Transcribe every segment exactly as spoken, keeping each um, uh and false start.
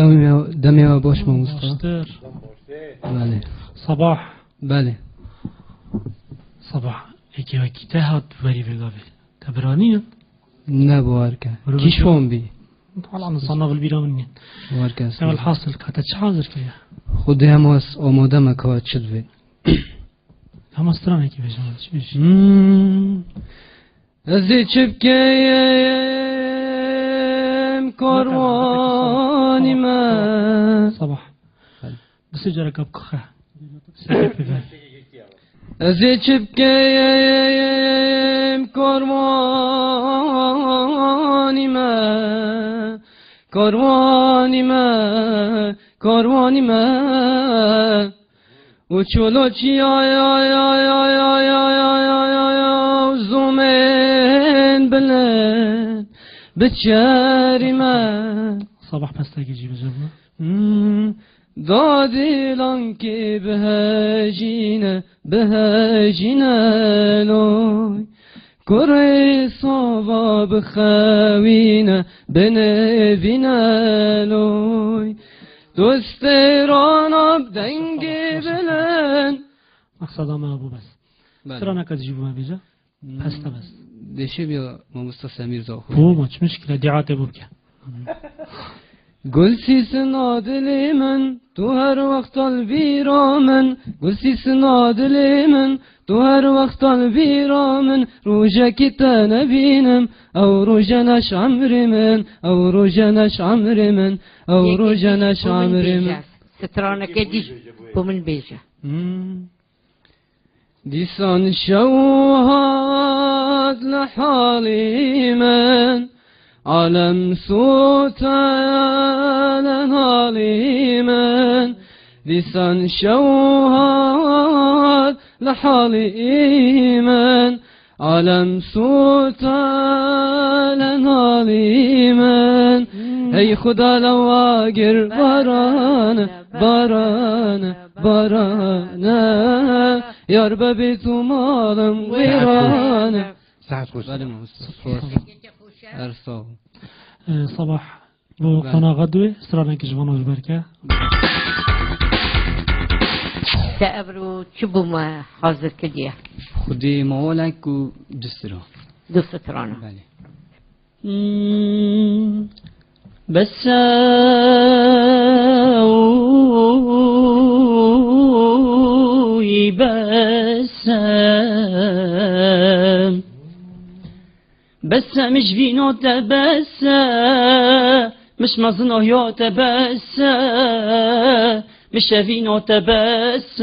دمی باش ماموستا. بله. صباح. بله. صباح. اکی وکی ته هات بری بگاوی. تبرانیه؟ نه بوارکه. کیش فهم بی؟ حالا عن صناغ البيرة مني. بوارکه. كم الحاصل كاتش حاضر فيها. خودی هم از آماده مکات شد بی. هم استرانه کی بجام چی بش؟ ازی چبکیم کاروانی ما. صباح. بس جرا کب کخه. سکت بفهم. ازی چبکیم کاروانی ما. کاروانی ما. کاروانی ما. و چلو چی آی آی آی آی آی آی آی آی آی آی زومین بلند بچری من. صباح پستگی جی بجبنا. دادی لانکی بهجینه بهجینه لوی کره صبا بخوینه بنوینه لوی دوستران آب دنگی بلند. مقصد آمه ابو بس. سرا نکد جیبو ما بیجا؟ پسته بس. دیشه بیا ماموستا سمیر زاخو. او ما چه مشکله دیعات بو بکن. گل سیسن آدلی من تو هر وقت البیرا من. گل سیسن آدلی من تو هر وقت البیرا من. روژکی تنبینم او روژنش عمر من او روژنش عمر من او روژنش عمر من. سترانك دي بومن بيجا. دیسان شوهاد لحالي من عالم سوتان حالي من. دیسان شوهاد لحالي من عالم سوتان حالي من. ای خدا لواگر باران باران باران یار ببی تو مالم ویران. ساعت خوش. بله ماموستا. ارسال. صباح بو قناة غدوة سرنا كجبانو البركة. تأبرو شبو ما حاضر كديه. خودی موالک و دسترا. دو سترانه. بله. بس بس بس مش فينو تبس مش مزنو يو تبس مش فينو تبس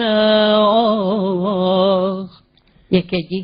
يكدي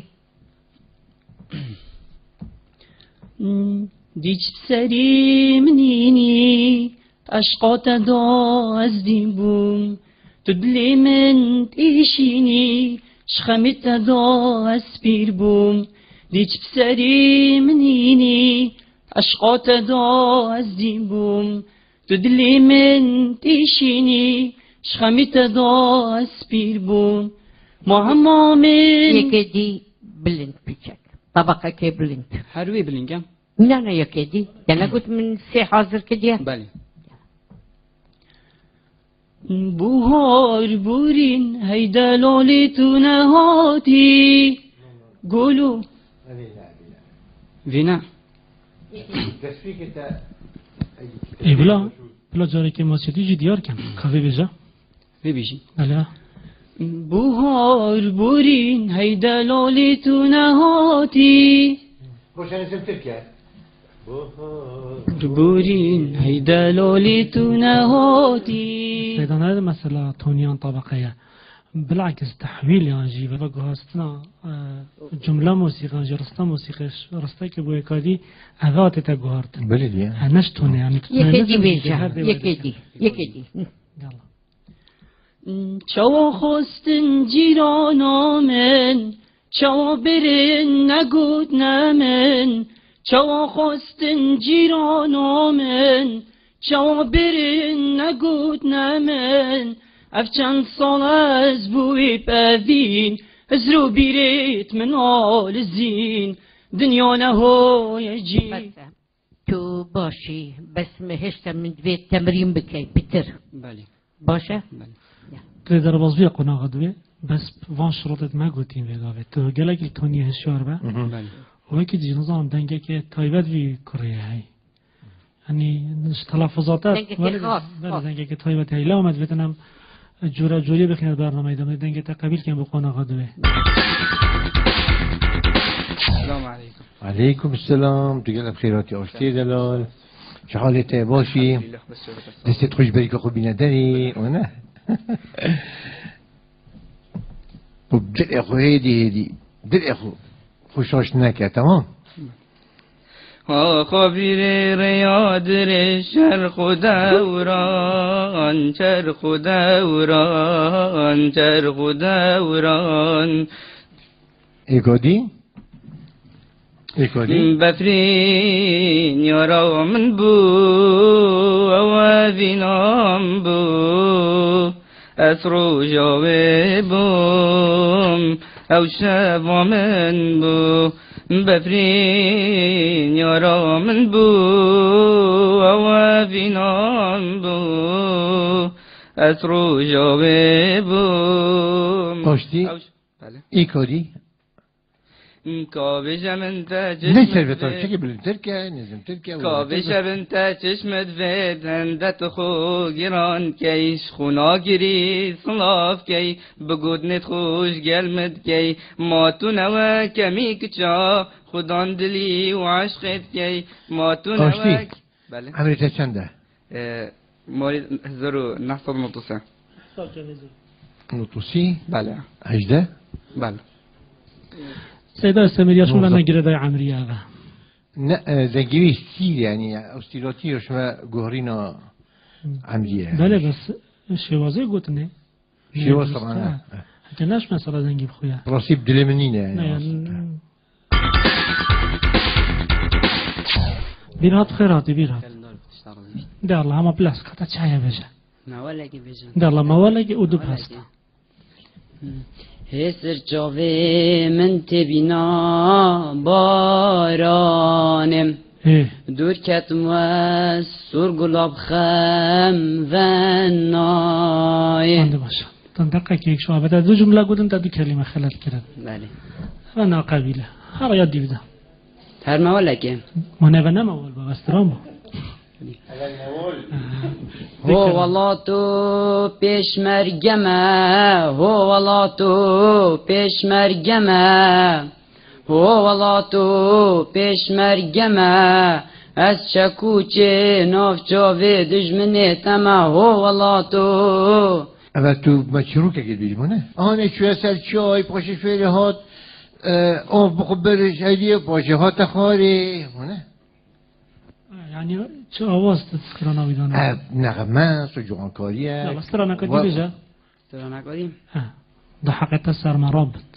دیچ سری منینی عشقات دا از دین بوم تو دلی من تیشینی شخمت دا از پیر بوم دیچ سری منینی عشقات دا از دین بوم تو دلی من تیشینی شخمت دا از پیر بوم ما همامن يكدي بلند بيجاك طبقة كي بلند. هروی بلینگم. لا لا يكدي أنا قلت من سي حاضر كديه. بله. بوهار بورین هیدا لالی تو نهاتی گلو وینا. ای بلا بلا جاری که ماسیدی جی دیار کم کافی بجا. وی بیجی. بله. بوهار بورین هیدا لالی تو نهاتی روشن اسم تركيا. بورین هیدا لالی تو نهاتی. سيدان هذا مثلا تونيان طبقية بالعكس تحويل يعني جيبه فقهاستنا جملة موسيقى جرستا موسيقى رستا كبوي كادي أذات تجوهرت. بله دي. هنش توني يعني. يكدي بيجا يكدي يكدي. يلا. چوا خواستن جیرانا من چوا برن نگود نمن چوا خواستن جیرانا من چوا برن نگود نمن اف چند سال از بوی پوین از رو بیریت من آل زین دنیا نهای جی. تو باشی بس مهشت من دوی تمرین بکی پیتر بله باشه؟ بله تري در بازوی قناغ دوی بس وان شروطت ما گوتیم وگاوه تو گلگی تونی هشیار با بله و که دی نظام دنگه که تایبت وی کره هی یعنی تلفظاتت دنگه که خاص بله دنگه که تایبت هی لا اومد بتنم جورا جوری بخیند برنامه ایدامه دنگه تا قبیل کن بقونا غدوه السلام علیکم عليكم السلام تقلب بخيرات يا أشتي دلال شو حالك باشي دستت خوش بريك أخو بينا داري وانا وبدل أخو هيدي هيدي بدل أخو خوش عشناك يا تمام خبیر ریاد شرق و دوران چرخ و دوران چرخ و دوران إيكودي إيكودي بفرین یارا من بو اوازینام بو اسرو جاوه بوم او شبا من بو بفرین یارا من بو اوازینام بو اسرو جاوه بوم أشتي بله إيكودي کاوش من تا ليش چشمت تربية شكل بالتركيا نزم تركيا کاوش من تا چشمت و دندت خو گران کیش خونا گری صلاف کی بگودنت خوش گلمت کی ما تو نوا کمی کچا خودان دلی و عشقت کی ما تو نوا أشتي بله عمرك چنده مورد هزارو نهصد نوتوسه نطوسي بله هجده بله سيدا استمرياش ولا نجري داي عمريا هذا لا زنجيري ستيل يعني أستيلاتي وشما جوهرينا عملية بله بس شوازي قوتني شواز طبعا كناش مثلا زنجي بخويا رصيب دلمنينة نه يعني يعني بيرات خيراتي بيرات ده الله ما بلاس كتا چايا بجا نه ولی که بجن ده الله ما ولا جي ودو باستا هسر جاوه من تبینا بارانم ايه دور کتم و سر گلاب خم و نای عنده باشا تندقى كيك شو بدا دو جملة قدن دو كلمة خلال كرد بله فانا قبيلة هر ياد دي بدا هر مولکه وانا بنام اول بغسترام هو والله تو پیش مرگمه هو والله تو پیش مرگمه هو والله تو پیش مرگمه از چکوچه ناف جاوه دجمنه تمه هو والله تو أما تو مشروكة كده بيجمونه أنا شو أسأل شاي باشي شوي هات آب بخبرش هدية باشي هات خاري هونه يعني شو آواز تذكرنا ويدانا نغمه سجوان كارية لا بس ترى نكدي بجا سلام نکنیم ضحكت السر مرابط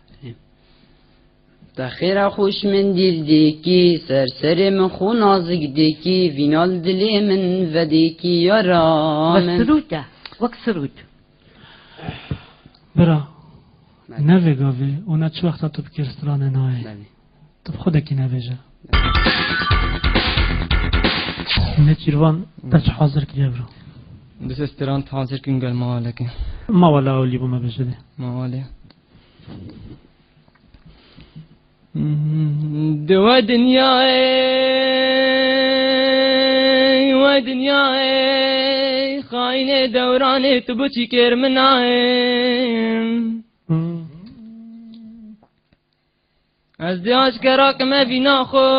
تخیر خوش من دیر دیکی سر سر من خو نازک دیکی وینال دلی من و دیکی یارا من سروته وک سرود برا نویگاوی اونا چه وقتا تو بکرستران نای بله تو خودکی نویجا نچیروان تاچ حاضر کیا برو دست استران حاضر کن گل مالکه ما ولا اولی بوما بجده موالی دو دنیای و دنیای خاین دوران تو بچی کرمنایم از دیاش کراک مبینا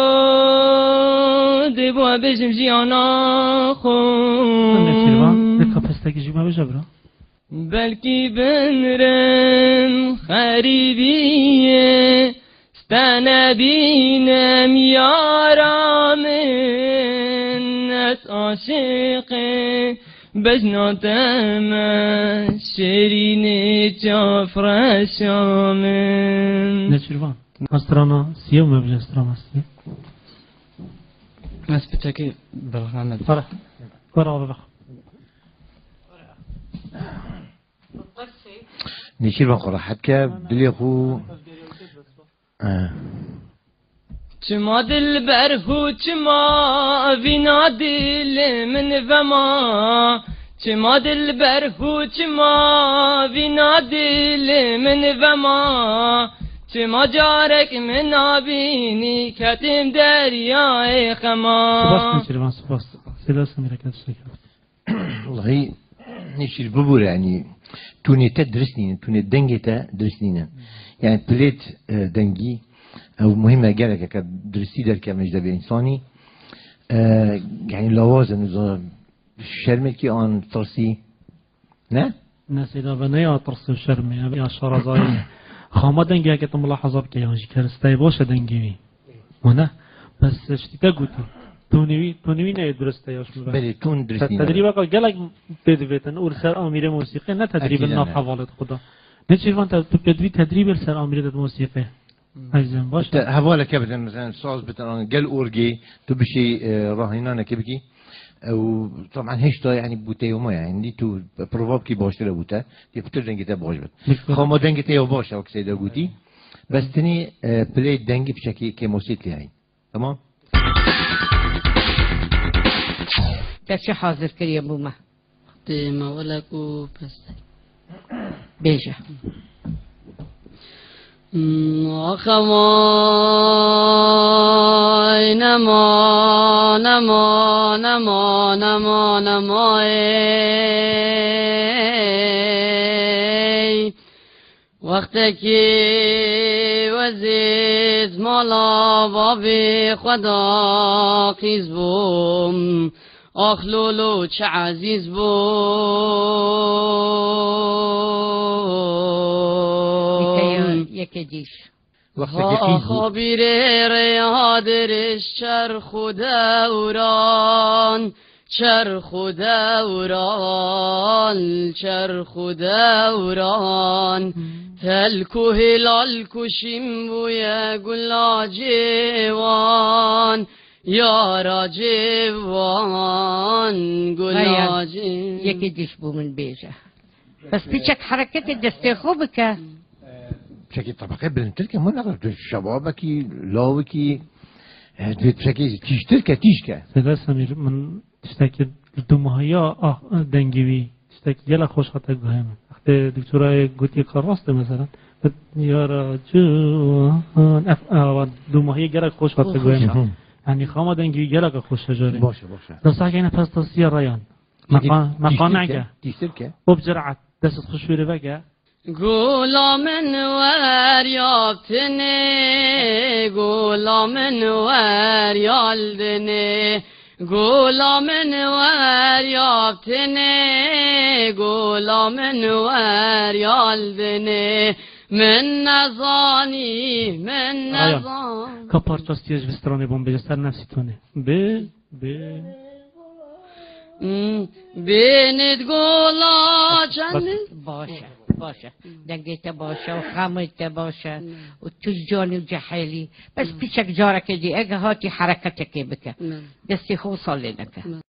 خود بو بجم جیانا نچیروان خود دکا پستکی جیما بجا برو بلکی بنرم خریبیه ستنه بینم یارامن از عاشق بجناتم شیرین جافرشامن نچیروان استرانا سیو مبجا استرانا سیو از پچکی بلغمت فرح فرح بخ نشير من قراحتك بلي أخو آه. چما دل برهو چما وینا دل من وما چما دل برهو چما وینا دل من وما چما جارك من نابيني كتم دریای خما سپاس سپاس سپاس میرکت شکر والله نشير ببور يعني تونيتا درسنين توني دنجتا درسنين يعني بليت دنجي او مهمة جالك كدرسي در كمجد انساني يعني لوازم شرمكي آن ترسي نه؟ نسيدا بنيا ترسي وشرمي يا شرزاي خامة دنجي هكذا ملاحظة بك يانجي كرستاي باشا دنجي ونا بس اشتكا قوتي تونيوي تونيوي نه درسته ياش مبا بله تون درسني تدريبا قال جالك بدويتن اور سر امير موسيقى نه تدريب الناف حوالت خدا نشيف انت تو بدوي تدريب سر امير موسيقى عزيزم باش حواله كبدن مثلا ساز بتن قال اورجي تو بشي راهينانه كبكي وطبعا هيش تا يعني بوته وما يعني تو بروفاب كي باشتره بوته دي بتر دنگي تا باش بت خما دنگي تا باش او كسيدا قوتي بس تني بلاي دنگي بشكل كموسيقى هاي تمام کسی حاضر کریه بوما تيما ولكو بس بیجه أخواي نما نما نما نما نما وقتی که وزید مالا بابی خدا خیز بوم آخ لولو چه عزیز بوم یکی دیش خابیر ریادرش چرخ و دوران چرخ و دوران چرخ و دوران تلک و هلال کشیم بوی گلا جوان یارا جوان گلا جوان یکی دیش بومن بیجه بس پیچک حرکت دسته خوب که بشكل طبقات بنتركه ما نقدر شبابكي لاوكي بشكل تشتركه تيشكه سيدا سمير من تشتكي دمهيا اه دنگوي تشتكي يلا خوش خطا قهيم وقت دكتورة قوتي قرصت مثلا يارا جوان اف اه دمهيا يلا خوش خطا قهيم يعني خامة دنگوي يلا خوش جاري باشه باشه لو صح كينا پس تصير ريان مقانعك تشتركه وبجرعت دست خشوري بقى غلامن ور یافتنه غلامن ور یالدنه غلامن ور یافتنه غلامن ور یالدنه من نزانی من نزان كبارتشاس تيج بستراني بوم بجسر نفسي توني ب ب بینید گلا چند باشه باشه دنگیت باشه و خمیت باشه و تجانی و جحیلی بس پیچک جارک دی اگه هاتی حرکت که بکه دستی خو سالی نکه